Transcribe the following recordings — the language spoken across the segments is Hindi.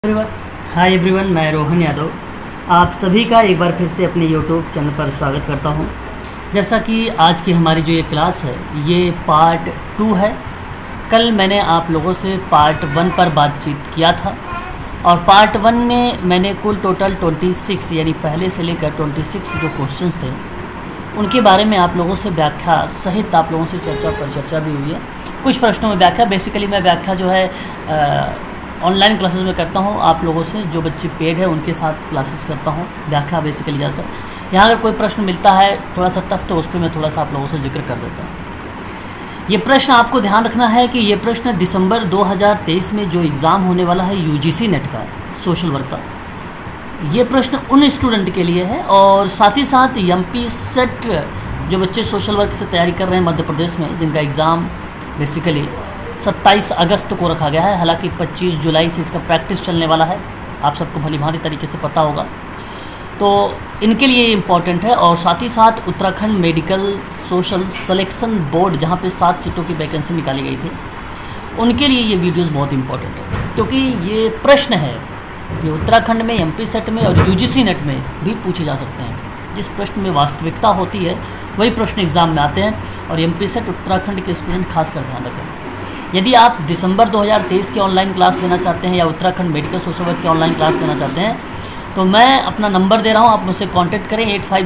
एवरीवन, हाय एवरीवन, मैं रोहन यादव आप सभी का एक बार फिर से अपने YouTube चैनल पर स्वागत करता हूं। जैसा कि आज की हमारी जो ये क्लास है ये पार्ट 2 है। कल मैंने आप लोगों से पार्ट 1 पर बातचीत किया था और पार्ट 1 में मैंने कुल टोटल 26 यानी पहले से लेकर 26 जो क्वेश्चंस थे उनके बारे में आप लोगों से व्याख्या सहित आप लोगों से चर्चा भी हुई है। कुछ प्रश्नों में व्याख्या, बेसिकली मैं व्याख्या जो है ऑनलाइन क्लासेस में करता हूँ आप लोगों से, जो बच्चे पेड है उनके साथ क्लासेस करता हूँ। व्याख्या बेसिकली ज़्यादातर यहाँ अगर कोई प्रश्न मिलता है थोड़ा सा टफ तो उस पर मैं थोड़ा सा आप लोगों से जिक्र कर देता हूँ। ये प्रश्न आपको ध्यान रखना है कि ये प्रश्न दिसंबर 2023 में जो एग्ज़ाम होने वाला है UGC नेट का सोशल वर्क का, ये प्रश्न उन स्टूडेंट के लिए है और साथ ही साथ MP सेट जो बच्चे सोशल वर्क से तैयारी कर रहे हैं मध्य प्रदेश में, जिनका एग्ज़ाम बेसिकली 27 अगस्त को रखा गया है। हालांकि 25 जुलाई से इसका प्रैक्टिस चलने वाला है, आप सबको भली भांति तरीके से पता होगा, तो इनके लिए इम्पॉर्टेंट है। और साथ ही साथ Uttarakhand medical social selection board, जहां पे 7 सीटों की वैकेंसी निकाली गई थी, उनके लिए ये वीडियोस बहुत इंपॉर्टेंट है, क्योंकि ये प्रश्न है ये उत्तराखंड में, MP सेट में और UGC नेट में भी पूछे जा सकते हैं। जिस प्रश्न में वास्तविकता होती है वही प्रश्न एग्जाम में आते हैं और MP सेट उत्तराखंड के स्टूडेंट खासकर ध्यान रखें। यदि आप दिसंबर 2023 की ऑनलाइन क्लास लेना चाहते हैं या उत्तराखंड मेडिकल सोशल वर्क की ऑनलाइन क्लास लेना चाहते हैं तो मैं अपना नंबर दे रहा हूं, आप मुझसे कांटेक्ट करें।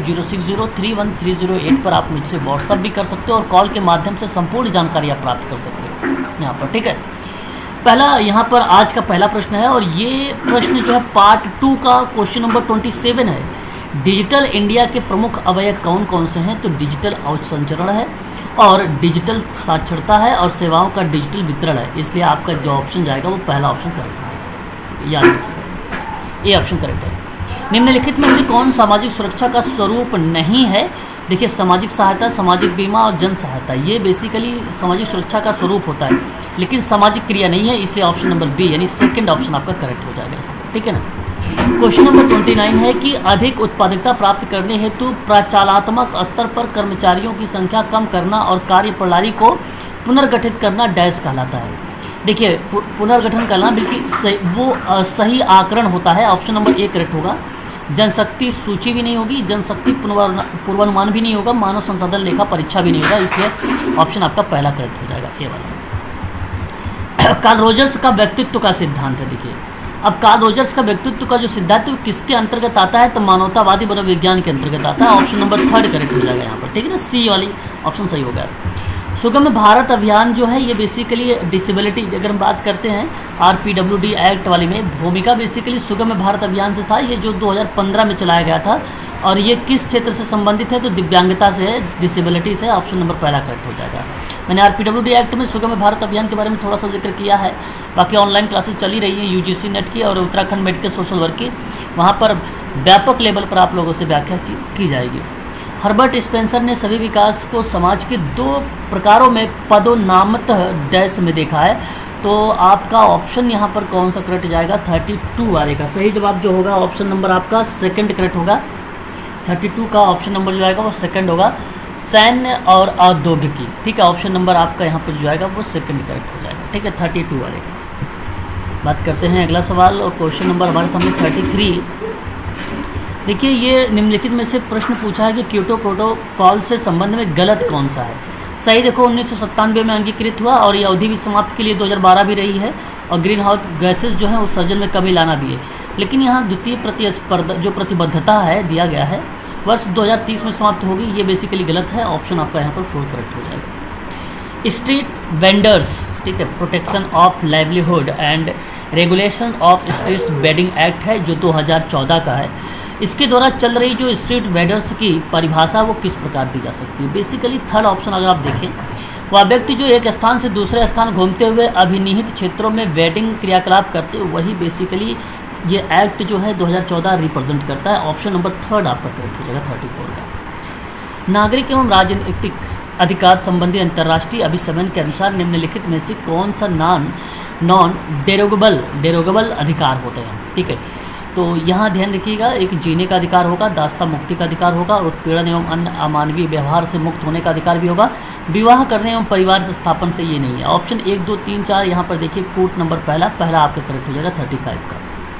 8506031308 पर आप मुझसे व्हाट्सअप भी कर सकते हो और कॉल के माध्यम से संपूर्ण जानकारी आप प्राप्त कर सकते हो यहाँ पर, ठीक है। पहला यहाँ पर आज का पहला प्रश्न है और ये प्रश्न जो है पार्ट 2 का क्वेश्चन नंबर 27 है। डिजिटल इंडिया के प्रमुख अवयव कौन कौन से हैं? तो डिजिटल अवसंचरण है और डिजिटल साक्षरता है और सेवाओं का डिजिटल वितरण है। इसलिए आपका जो ऑप्शन जाएगा वो पहला ऑप्शन करेक्ट है, याद रखिएगा, ये ऑप्शन करेक्ट है। निम्नलिखित में से कौन सामाजिक सुरक्षा का स्वरूप नहीं है? देखिए, सामाजिक सहायता, सामाजिक बीमा और जन सहायता, ये बेसिकली सामाजिक सुरक्षा का स्वरूप होता है, लेकिन सामाजिक क्रिया नहीं है। इसलिए ऑप्शन नंबर बी यानी सेकेंड ऑप्शन आपका करेक्ट हो जाएगा, ठीक है ना। क्वेश्चन नंबर 29 है कि अधिक उत्पादकता प्राप्त करने हेतु प्रचालात्मक स्तर पर कर्मचारियों की संख्या कम करना और कार्य प्रणाली को पुनर्गठित करना डैश कहलाता है। देखिए, पुनर्गठन करना बिल्कुल सही आकरण होता है। ऑप्शन नंबर ए करेक्ट होगा। जनशक्ति सूची भी नहीं होगी, जनशक्ति पूर्वानुमान भी नहीं होगा, मानव संसाधन लेखा परीक्षा भी नहीं होगा, इसलिए ऑप्शन आपका पहला करेक्ट हो जाएगा, ए वाला। कार्ल रोजर्स का व्यक्तित्व का सिद्धांत है। देखिए, अब कार्ल रोजर्स का व्यक्तित्व का जो सिद्धांत है किसके अंतर्गत आता है? तो मानवतावादी मनोविज्ञान के अंतर्गत आता है। ऑप्शन नंबर 3 करेक्ट हो जाएगा यहाँ पर, ठीक है ना, सी वाली ऑप्शन सही हो गया। सुगम्य भारत अभियान जो है ये बेसिकली डिसेबिलिटी, अगर हम बात करते हैं RPWD एक्ट वाली में, भूमिका बेसिकली सुगम्य भारत अभियान से था, ये जो 2015 में चलाया गया था। और ये किस क्षेत्र से संबंधित है? तो दिव्यांगता से है, डिसेबिलिटी से। ऑप्शन नंबर पहला करेक्ट हो जाएगा। मैंने RPWD एक्ट में सुगम्य भारत अभियान के बारे में थोड़ा सा जिक्र किया है। बाकी ऑनलाइन क्लासेस चली रही हैं UGC नेट की और उत्तराखंड मेडिकल सोशल वर्क की, वहाँ पर व्यापक लेवल पर आप लोगों से व्याख्या की जाएगी। हर्बर्ट स्पेंसर ने सभी विकास को समाज के 2 प्रकारों में पदोन्नतः डैश में देखा है। तो आपका ऑप्शन यहाँ पर कौन सा करेक्ट जाएगा? 32 वाले का सही जवाब जो होगा ऑप्शन नंबर आपका सेकंड करेक्ट होगा। 32 का ऑप्शन नंबर जो आएगा वो सेकंड होगा, सैन्य और औद्योगिकी, ठीक है। ऑप्शन नंबर आपका यहाँ पर जो आएगा वो सेकंड करेक्ट हो जाएगा, ठीक है, 32 वाले का। बात करते हैं अगला सवाल और क्वेश्चन नंबर हमारे सामने 33। देखिए, ये निम्नलिखित में से प्रश्न पूछा है कि क्योटो प्रोटोकॉल से संबंध में गलत कौन सा है? सही देखो, 1997 में अंगीकृत हुआ और ये अवधि भी समाप्त के लिए 2012 भी रही है और ग्रीन हाउस गैसेज जो है उत्सर्जन में कमी लाना भी है। लेकिन यहाँ द्वितीय प्रतिस्पर्धा जो प्रतिबद्धता है दिया गया है वर्ष 2030 में समाप्त होगी, ये बेसिकली गलत है। ऑप्शन आपका यहाँ पर 4 करेक्ट हो जाएगा। स्ट्रीट वेंडर्स, ठीक है, protection of livelihood and regulation of street vending act है जो 2014 का है। इसके द्वारा चल रही जो स्ट्रीट वेंडर्स की परिभाषा वो किस प्रकार दी जा सकती है? बेसिकली थर्ड ऑप्शन अगर आप देखें, वह व्यक्ति जो एक स्थान से दूसरे स्थान घूमते हुए अभिनिहित क्षेत्रों में वेडिंग क्रियाकलाप करते हैं, वही बेसिकली ये एक्ट जो है 2014 रिप्रेजेंट करता है। ऑप्शन नंबर 3 आपका करेक्ट हो जाएगा, 34 का। नागरिक एवं राजनीतिक अधिकार संबंधी अंतर्राष्ट्रीय अभिसमन के अनुसार निम्नलिखित में से कौन सा नॉन डेरोगेबल अधिकार होते हैं? ठीक है, तो यहाँ ध्यान रखिएगा, एक जीने का अधिकार होगा, दास्ता मुक्ति का अधिकार होगा और उत्पीड़न एवं अन्य अमानवीय व्यवहार से मुक्त होने का अधिकार भी होगा। विवाह करने एवं परिवार स्थापन से ये नहीं है। ऑप्शन 1, 2, 3, 4 यहाँ पर देखिए, कोट नंबर पहला आपका करेक्ट हो जाएगा 35 का।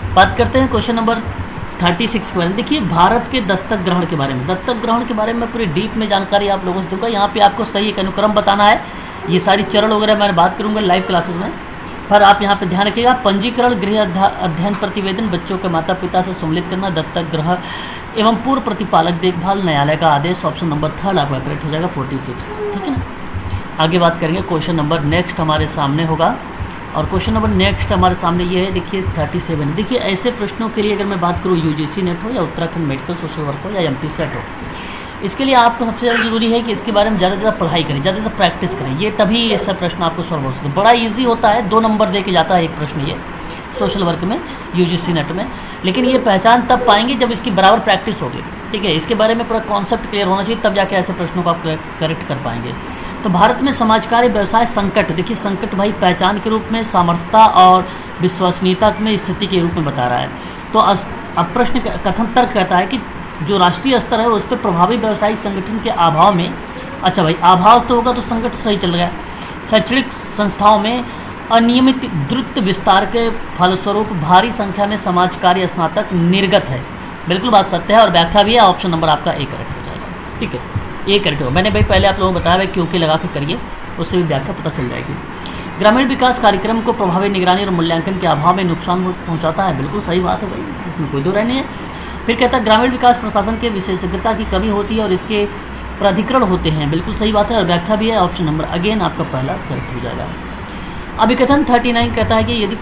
बात करते हैं क्वेश्चन नंबर 36 के बारे में। देखिए भारत के दस्तक ग्रहण के बारे में, दस्तक ग्रहण के बारे में पूरी डीप में जानकारी आप लोगों से दूंगा। यहाँ पे आपको सही एक अनुक्रम बताना है, ये सारी चरण वगैरह मैं बात करूंगा लाइव क्लासेस में, पर आप यहाँ पे ध्यान रखिएगा। पंजीकरण, गृह अध्ययन प्रतिवेदन, बच्चों के माता पिता से सम्मिलित करना, दत्तक ग्रह एवं पूर्व प्रतिपालक देखभाल, न्यायालय का आदेश, ऑप्शन नंबर 3 आपका करेक्ट हो जाएगा 46, ठीक है ना। आगे बात करेंगे क्वेश्चन नंबर नेक्स्ट हमारे सामने होगा, और क्वेश्चन नंबर नेक्स्ट हमारे सामने ये है, देखिए 37। देखिए ऐसे प्रश्नों के लिए अगर मैं बात करूँ यूजीसी नेट हो या उत्तराखंड मेडिकल सोशल वर्क हो या एमपी सेट हो, इसके लिए आपको सबसे ज़्यादा जरूरी है कि इसके बारे में ज़्यादा से ज़्यादा पढ़ाई करें, ज़्यादा से ज़्यादा प्रैक्टिस करें, ये तभी ये सब प्रश्न आपको सॉल्व हो सकते हैं। बड़ा इजी होता है, 2 नंबर दे के जाता है एक प्रश्न ये सोशल वर्क में, यूजीसी नेट में, लेकिन ये पहचान तब पाएंगे जब इसकी बराबर प्रैक्टिस होगी, ठीक है। इसके बारे में पूरा कॉन्सेप्ट क्लियर होना चाहिए, तब जाके ऐसे प्रश्नों को आप करेक्ट कर पाएंगे। तो भारत में समाज कार्य व्यवसाय संकट, देखिए संकट भाई पहचान के रूप में, सामर्थ्यता और विश्वसनीयता में स्थिति के रूप में बता रहा है। तो अब प्रश्न कथन तर्क कहता है कि जो राष्ट्रीय स्तर है उस पर प्रभावी व्यवसायिक संगठन के अभाव में, अच्छा भाई अभाव तो होगा तो संकट तो सही चल गया, शैक्षणिक संस्थाओं में अनियमित द्रुत विस्तार के फलस्वरूप भारी संख्या में समाज कार्य स्नातक निर्गत है, बिल्कुल बात सत्य है, और व्याख्या भी है, ऑप्शन नंबर आपका ए करेक्ट हो जाएगा, ठीक है, ए करेक्ट हो। मैंने भाई पहले आप लोगों को बताया भाई क्योंकि लगा के करिए, उससे भी व्याख्या पता चल जाएगी। ग्रामीण विकास कार्यक्रम को प्रभावी निगरानी और मूल्यांकन के अभाव में नुकसान पहुंचाता है, बिल्कुल सही बात है भाई, इसमें कोई दो राय नहीं है। फिर कहता है ग्रामीण विकास प्रशासन के विशेषज्ञता की कमी होती है और इसके प्राधिकरण होते हैं, बिल्कुल सही बात है, और व्याख्या भी है, ऑप्शन नंबर अगेन आपका पहला करेक्ट हो जाएगा। अभिकथन 39 कहता है कि यदि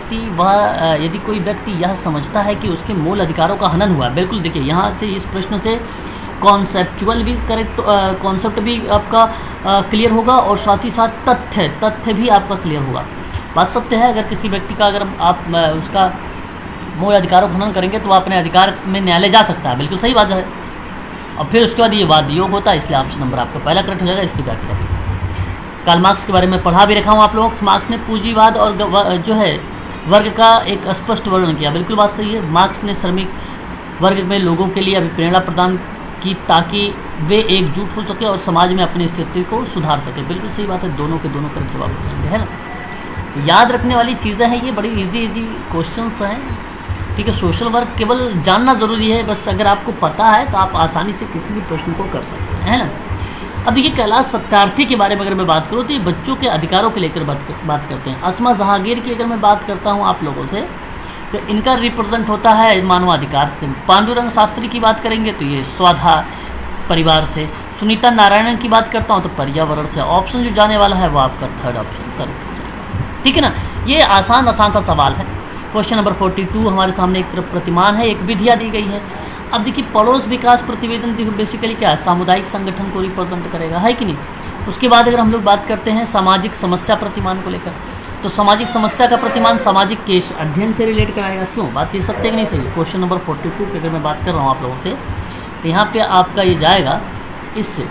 कोई व्यक्ति यह समझता है कि उसके मूल अधिकारों का हनन हुआ, बिल्कुल देखिए यहाँ से इस प्रश्न से कॉन्सेप्चुअल भी करेक्ट, कॉन्सेप्ट भी आपका क्लियर होगा, और साथ ही साथ तथ्य भी आपका क्लियर होगा। बात सत्य है, अगर किसी व्यक्ति का अगर आप उसका मूल अधिकारों का हनन करेंगे तो वह अपने अधिकार में न्यायालय जा सकता है, बिल्कुल सही बात है, और फिर उसके बाद ये वाद योग होता है, इसलिए ऑप्शन नंबर आपका पहला करेक्ट हो जाएगा। इसकी व्याख्या भी कार्ल मार्क्स के बारे में पढ़ा भी रखा हूँ आप लोगों को। मार्क्स ने पूंजीवाद और जो है वर्ग का एक स्पष्ट वर्णन किया, बिल्कुल बात सही है। मार्क्स ने श्रमिक वर्ग में लोगों के लिए अभिप्रेरणा प्रदान की ताकि वे एकजुट हो सके और समाज में अपनी स्थिति को सुधार सके, बिल्कुल सही बात है, दोनों के दोनों करेक्ट जवाब हो जाएंगे, है ना। याद रखने वाली चीज़ें हैं ये, बड़ी इजी क्वेश्चंस हैं, ठीक है। सोशल वर्क केवल जानना जरूरी है, बस अगर आपको पता है तो आप आसानी से किसी भी प्रश्न को कर सकते हैं, है ना। अब देखिए कैलाश सत्यार्थी के बारे में अगर मैं बात करूँ तो ये बच्चों के अधिकारों को लेकर बात करते हैं। अस्मा जहांगीर की अगर मैं बात करता हूँ आप लोगों से, तो इनका रिप्रेजेंट होता है मानवाधिकार से। पांडुरंग शास्त्री की बात करेंगे तो ये स्वधा परिवार से। सुनीता नारायणन की बात करता हूँ तो पर्यावरण से। ऑप्शन जो जाने वाला है वो आपका 3rd ऑप्शन करेक्ट हो जाएगा, ठीक है ना। ये आसान सा सवाल है। क्वेश्चन नंबर 42 हमारे सामने एक तरफ प्रतिमान है, एक विधिया दी गई है। अब देखिए पड़ोस विकास प्रतिवेदन देखो बेसिकली क्या है, सामुदायिक संगठन को रिप्रेजेंट करेगा, है कि नहीं। उसके बाद अगर हम लोग बात करते हैं सामाजिक समस्या प्रतिमान को लेकर, तो सामाजिक समस्या का प्रतिमान सामाजिक केस अध्ययन से रिलेट कराएगा। क्यों, बात ये सत्य कि नहीं सही। क्वेश्चन नंबर 42 की अगर मैं बात कर रहा हूँ आप लोगों से, तो यहाँ पे आपका ये जाएगा इससे।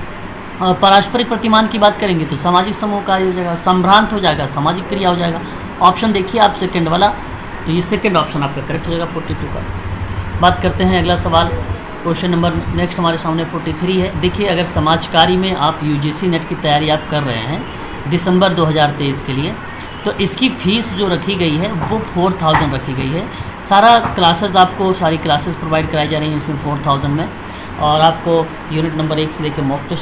पारस्परिक प्रतिमान की बात करेंगे तो सामाजिक समूह कार्य हो जाएगा, संभ्रांत हो जाएगा, सामाजिक क्रिया हो जाएगा। ऑप्शन देखिए आप सेकेंड वाला, तो ये सेकेंड ऑप्शन आपका करेक्ट हो जाएगा 42 का। बात करते हैं अगला सवाल। क्वेश्चन नंबर नेक्स्ट हमारे सामने 43 है। देखिए अगर समाज कार्य में आप यूजीसी नेट की तैयारी आप कर रहे हैं दिसंबर 2023 के लिए, तो इसकी फ़ीस जो रखी गई है वो 4000 रखी गई है। सारा क्लासेस आपको सारी क्लासेस प्रोवाइड कराई जा रही हैं इसमें 4000 में, और आपको यूनिट नंबर 1 से लेकर मॉक टेस्ट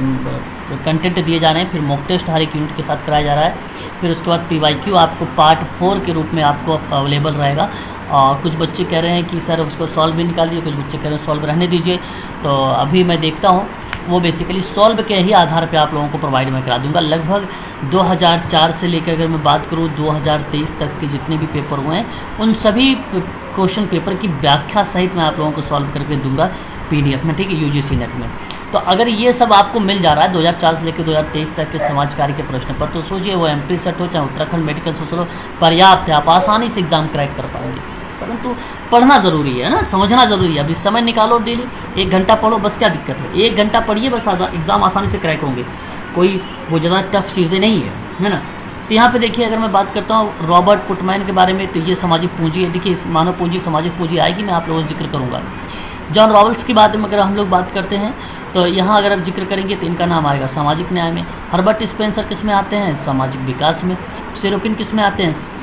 कंटेंट दिए जा रहे हैं, फिर मॉक टेस्ट हर एक यूनिट के साथ कराया जा रहा है। फिर उसके बाद PYQ आपको पार्ट 4 के रूप में आपको अवेलेबल रहेगा। और कुछ बच्चे कह रहे हैं कि सर उसको सॉल्व भी निकाल दीजिए, कुछ बच्चे कह रहे हैं सॉल्व रहने दीजिए। तो अभी मैं देखता हूँ वो बेसिकली सॉल्व के ही आधार पे आप लोगों को प्रोवाइड मैं करा दूंगा। लगभग 2004 से लेकर अगर मैं बात करूँ 2023 तक के जितने भी पेपर हुए हैं उन सभी क्वेश्चन पेपर की व्याख्या सहित मैं आप लोगों को सॉल्व करके दूंगा PDF में, ठीक है, यूजीसी नेट में। तो अगर ये सब आपको मिल जा रहा है 2004 से लेकर 2023 तक के समाज कार्य के प्रश्न पर, तो सोचिए वो MP सेट हो चाहे उत्तराखंड मेडिकल सोशल हो, पर्याप्त है, आप आसानी से एग्जाम क्रैक कर पाएंगे। परंतु पढ़ना ज़रूरी है ना, समझना ज़रूरी है। अभी समय निकालो डेली 1 घंटा पढ़ो, बस क्या दिक्कत है, 1 घंटा पढ़िए बस, एग्ज़ाम आसानी से क्रैक होंगे। कोई वो ज़्यादा टफ चीज़ें नहीं है ना। तो यहाँ पे देखिए अगर मैं बात करता हूँ रॉबर्ट पुटमैन के बारे में, तो ये सामाजिक पूंजी है। देखिए मानव पूंजी सामाजिक पूंजी आएगी, मैं आप लोगों से जिक्र करूँगा। जॉन रॉल्स की बात में अगर हम लोग बात करते हैं तो यहाँ अगर आप जिक्र करेंगे तो इनका नाम आएगा सामाजिक न्याय में। हर्बर्ट स्पेंसर किस में आते हैं, सामाजिक विकास में। सिरोकिन किस में आते हैं,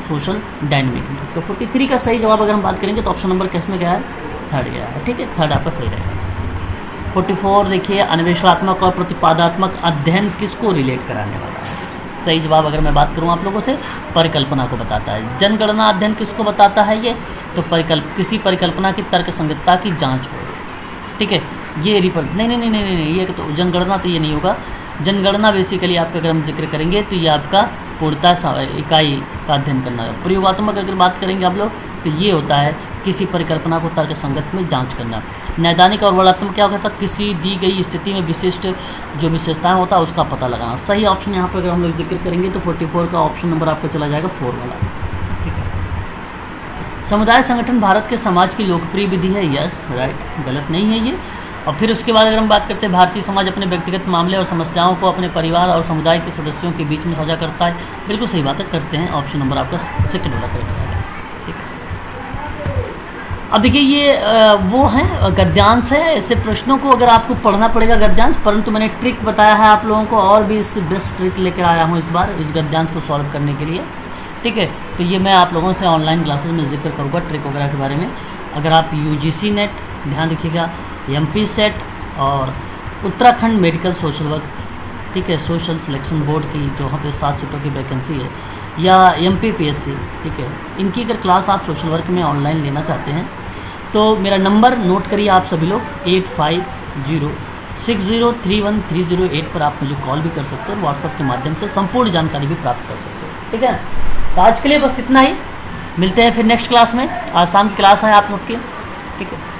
सोशल डायनेमिक में। तो 43 का सही जवाब अगर हम बात करेंगे तो ऑप्शन नंबर किस में गया है, थर्ड गया है, ठीक है, थर्ड आपका सही रहेगा। 44 देखिए, अन्वेषणात्मक और प्रतिपादात्मक अध्ययन किसको रिलेट कराने वाला है। सही जवाब अगर मैं बात करूं आप लोगों से, परिकल्पना को बताता है। जनगणना अध्ययन किसको बताता है ये, तो किसी परिकल्पना की तर्क संगतता की जांच हो, ठीक है। ये नहीं, ये तो जनगणना तो ये नहीं होगा। जनगणना बेसिकली आपका अगर हम जिक्र करेंगे तो ये आपका पूर्णता इकाई का अध्ययन करना है। प्रयोगात्मक अगर बात करेंगे आप लोग तो ये होता है किसी परिकल्पना को तर्क संगत में जांच करना। नैदानिक और वर्णनात्मक क्या होगा, किसी दी गई स्थिति में विशिष्ट जो विशेषताएं होता है उसका पता लगाना। सही ऑप्शन यहाँ पर अगर हम लोग जिक्र करेंगे तो 44 का ऑप्शन नंबर आपका चला जाएगा 4 वाला, ठीक है। समुदाय संगठन भारत के समाज की लोकप्रिय विधि है, यस राइट, गलत नहीं है ये। और फिर उसके बाद अगर हम बात करते हैं, भारतीय समाज अपने व्यक्तिगत मामले और समस्याओं को अपने परिवार और समुदाय के सदस्यों के बीच में साझा करता है, बिल्कुल सही बात है, करते हैं। ऑप्शन नंबर आपका सेकंड वाला करेक्ट है, ठीक है। अब देखिए ये वो हैं गद्यांश है, ऐसे प्रश्नों को अगर आपको पढ़ना पड़ेगा गद्यांश, परंतु मैंने ट्रिक बताया है आप लोगों को और भी इससे बेस्ट ट्रिक लेकर आया हूँ इस बार इस गद्यांश को सॉल्व करने के लिए, ठीक है। तो ये मैं आप लोगों से ऑनलाइन क्लासेस में जिक्र करूँगा ट्रिक वगैरह के बारे में। अगर आप UGC नेट ध्यान रखिएगा, MP सेट और उत्तराखंड मेडिकल सोशल वर्क, ठीक है, सोशल सिलेक्शन बोर्ड की जो वहाँ पे 7 सीटों की वैकेंसी है, या MPPSC, ठीक है, इनकी अगर क्लास आप सोशल वर्क में ऑनलाइन लेना चाहते हैं तो मेरा नंबर नोट करिए आप सभी लोग, 8506031308 पर आप मुझे कॉल भी कर सकते हो और व्हाट्सएप के माध्यम से संपूर्ण जानकारी भी प्राप्त कर सकते हो, ठीक है। तो आज के लिए बस इतना ही, मिलते हैं फिर नेक्स्ट क्लास में। आज शाम की क्लास है आप सबकी, ठीक है।